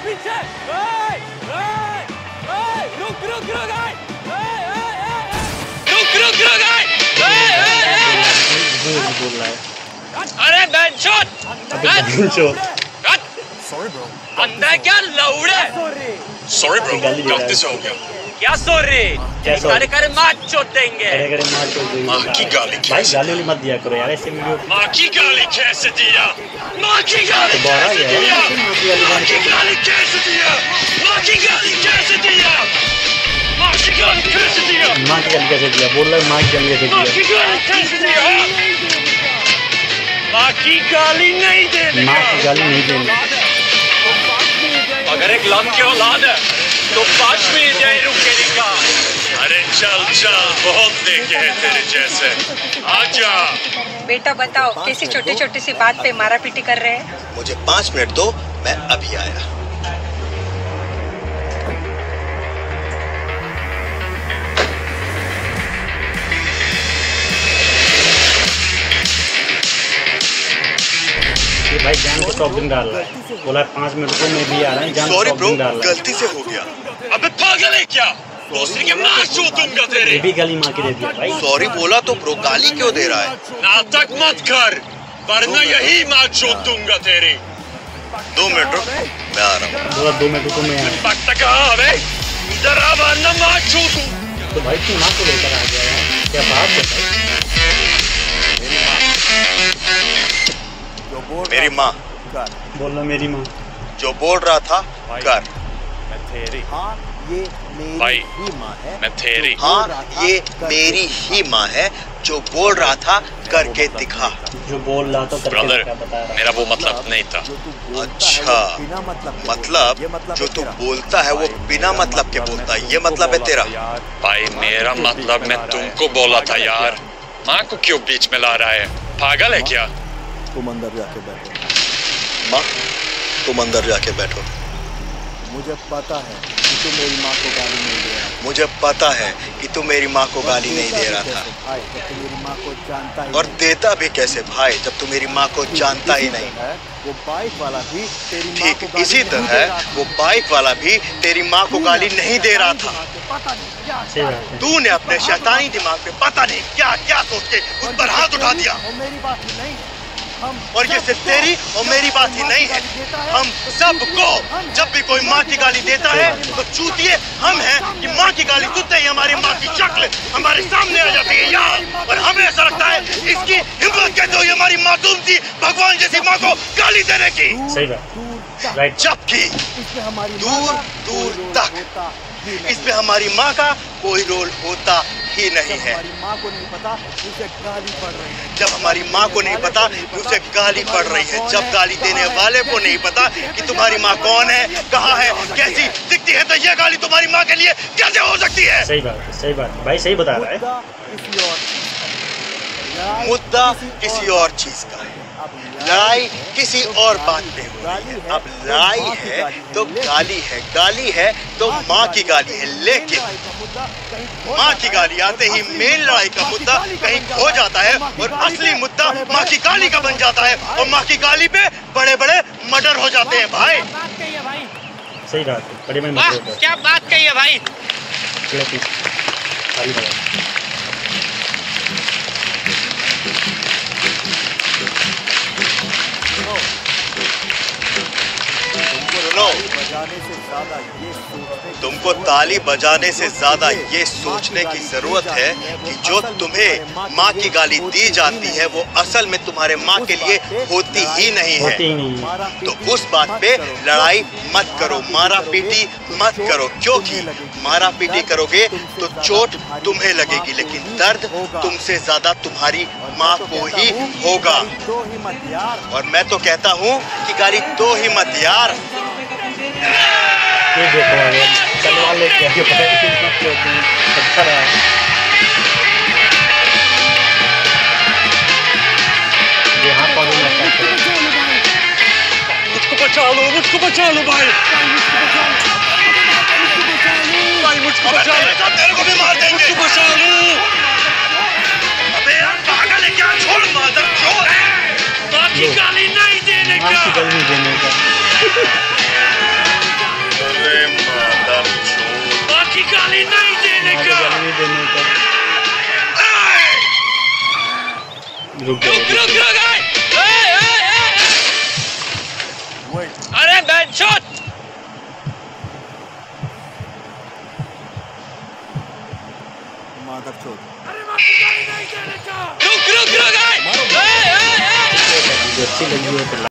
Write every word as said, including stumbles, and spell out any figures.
पीछे। रुक रुक रुक रुक रुक रुक अरे बेंचोट सॉरी ब्रो अंदर क्या लौड़े सॉरी ब्रो गलती से हो गया क्या सॉरी करे करे मार चोट देंगे करे करे मार चोट देंगे माँ की गाली भाई गाली वाली मत दिया करो यार ऐसे वीडियो माँ की गाली कैसे दिया माँ की गाली कैसे दिया माँ की गाली कैसे दिया माँ की गाली कैसे दिया माँ की गाली कैसे दिया माँ की गाली कैसे दिया बोल रहा माँ की गाली कैसे माँ की गाली कैसे दिया माँ की गाली नहीं देने माँ की गाली नहीं देने अगर एक लम की औलाद है तो पाँच मिनट जाए रुकेगी का अरे चल चल बहुत देखे हैं तेरे जैसे आजा बेटा बताओ कैसी छोटी छोटी सी बात पे मारा पीटी कर रहे हैं मुझे पाँच मिनट दो मैं अभी आया भाई जान को प्रॉब्लम डाल रहा है बोला पाँच मिनट को मैं भी आ रहा हूँ जान सॉरी ब्रो डाल रहा है गलती से हो गया अबे पागल है क्या दूसरी के मार चूतूंगा तेरे ये भी गाली मार के दे दिया भाई सॉरी बोला तो ब्रो गाली क्यों दे रहा है नाटक मत कर वरना यही मार चूतूंगा तेरे दो मिनट रुक मैं आ रहा हूँ बोला दो मिनट को मैं आया पक्का कहाँ है बे इधर आ वरना मार चूतू तो भाई तू माँ को लेकर आ गया यार क्या बात है भाई मेरी माँ बोलना मेरी माँ जो बोल रहा था कर हाँ ये मेरी भाई, ही माँ है मैं तेरी हाँ ये मेरी ही माँ है जो बोल रहा था करके दिखा जो बोल रहा था करके ब्रदर क्या बता रहा मेरा वो मतलब नहीं था अच्छा मतलब जो तू बोलता है वो बिना मतलब के बोलता है ये मतलब है तेरा भाई मेरा मतलब मैं तुमको बोला था यार माँ को क्यों बीच में ला रहा है पागल है क्या तुम अंदर जाके बैठो माँ तुम अंदर जाके बैठो मुझे पता है कि तू मेरी माँ को गाली नहीं दे रहा मुझे पता है कि तू मेरी माँ को गाली नहीं दे रहा था भाई जब तू मेरी माँ को जानता ही और देता भी कैसे भाई जब तू मेरी माँ को जानता ही नहीं है वो बाइक वाला भी तेरी माँ ठीक को गाली इसी नहीं दे तरह रहा था। वो बाइक वाला भी तेरी माँ को गाली नहीं दे रहा था पता नहीं क्या सही बात है तूने अपने शैतानी दिमाग पे पता नहीं क्या क्या सोच के उस पर हाथ उठा दिया और मेरी बात ही नहीं है हम और ये सिर्फ तेरी और मेरी बात ही नहीं है हम सबको जब भी कोई माँ की गाली देता है तो चूतिए हम हैं कि माँ की गाली सुनते ही हमारी माँ की शक्ल हमारे सामने आ जाती है यार और हमें ऐसा लगता है इसकी हिम्मत कैसे हुई हमारी मासूम सी भगवान जैसी माँ को गाली देने की सही बात राइट जबकि इसमें हमारी दूर दूर तक इसमें हमारी माँ का कोई रोल होता ही नहीं है हमारी माँ को नहीं पता उसे गाली पड़ रही है जब हमारी माँ को नहीं पता कि उसे गाली पड़ रही है जब गाली देने वाले को नहीं पता कि तुम्हारी माँ कौन है कहाँ है कैसी दिखती है तो ये गाली तुम्हारी माँ के लिए कैसे हो सकती है सही बात है सही बात है भाई सही बता रहा है मुद्दा किसी और मुद्दा किसी और चीज चीज का है लड़ाई किसी और बात पे हुई है अब लड़ाई है तो गाली है गाली है तो माँ की गाली है लेकिन माँ की गाली आते ही मेन लड़ाई का मुद्दा कहीं खो जाता है और असली मुद्दा माँ की गाली का बन जाता है और माँ की गाली पे बड़े बड़े मर्डर हो जाते हैं भाई सही बात है बड़े में वाह मत क्या बात कही है भाई सुनो बजाने से ज्यादा ये सोचने तुमको ताली बजाने से ज्यादा ये सोचने की जरूरत है कि जो तुम्हें माँ की गाली दी जाती है वो असल में तुम्हारे माँ के लिए होती ही नहीं है होती ही नहीं है तो उस बात पे लड़ाई मत करो मारा पीटी मत करो क्योंकि मारा पीटी करोगे तो चोट तुम्हें लगेगी लेकिन दर्द तुमसे ज्यादा तुम्हारी माँ को ही होगा दो ही मत यार और मैं तो कहता हूँ कि गाली दो ही मत यार ये देखो अगर तलवार लेके आगे बढ़े अच्छा रहा यहाँ पर मुझको बचा लो मुझको बचा लो भाई भाई मुझको बचा लो तेरे को भी मार देंगे मुझको बचा लो अबे यार पागल है क्या छोड़ मादर छोड़ माँ की गाली नहीं देने माँ की का गाली नहीं देने का रुक रुक रुक अरे बेंचोट मादर चोद रुक रुक रुक अच्छी लगी है।